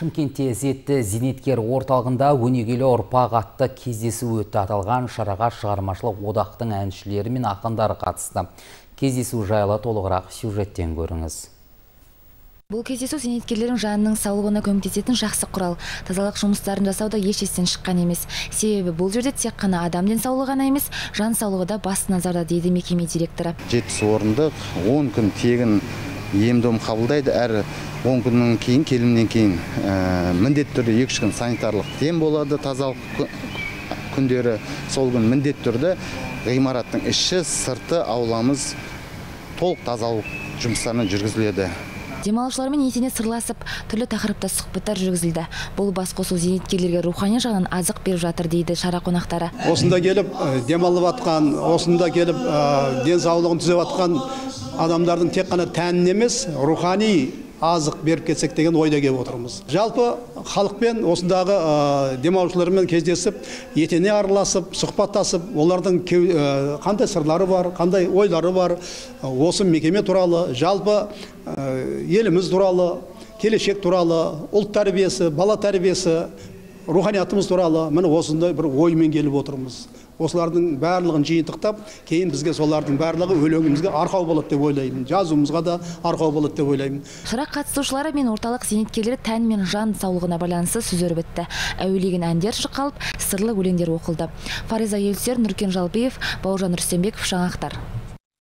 Шымкентте зетті зейнеткер орталығында өнегелі ұрпақ атты кездесу өтті. Аталған шараға шығармашылық одақтың әншілері мен ақындары қатысты. Кездесу жайлы толығырақ сюжеттен көріңіз. Бұл кездесу зейнеткерлердің жанының саулығына көмектесетін жақсы құрал. Тазалық жұмыстарын жасауда еш естен шыққан емес. Себебі бұл жерде тек қана адам денсаулығы ғана емес, жан саулығы да басты назарда, дейді мекеме директоры. 7 орындық 10 күн тегін ем-дом қабылдайды. Әр 10 күннен кейін, келімнен кейін міндетті түрде 2 күн санитарлық ем болады. Тазалық күндері сол күн міндетті түрде ғимараттың іші, сырты, ауламыз толық тазалық жұмыстарына жүргізіледі. Демалушылармен етене сырласып, түрлі тақырыпта сұхбаттар жүргізілді. Бұл басқосу зейнеткерлерге рухани жағынан азық беріп жатыр, дейді шара қонақтары. Осында келіп демалып атқан, осында келіп денсаулығын түзеп атқан адамдардың тек қана тәнін емес, рухани азық беріп кетсек деген ойда келіп отырмыз. Жалпы халықпен осындағы демалушылармен кездесіп, етене араласып, сұхбаттасып, олардың қандай сырлары бар, қандай ойлары бар, осы мекеме туралы, жалпы еліміз туралы, келешек туралы, ұлт тәрбиесі, бала тәрбиесі, руханиятымыз туралы міне осындай бір оймен келіп отырмыз. Осылардың барлығын жиынтықтап, кейін бізге солардың барлығы өлеңімізге арқау болады деп ойлаймын. Жазуымызға да арқау болады деп ойлаймын. Шара қатысушылары мен орталық зейнеткерлері тән мен жан саулығына байланысты сөз өріп өтті. Әуелеген әндер шырқалып, сырлы өлеңдер оқылды. Фариза Елсер, Нұркен Жалбиев, Бауыржан Рүстембеков, Жаңақтар.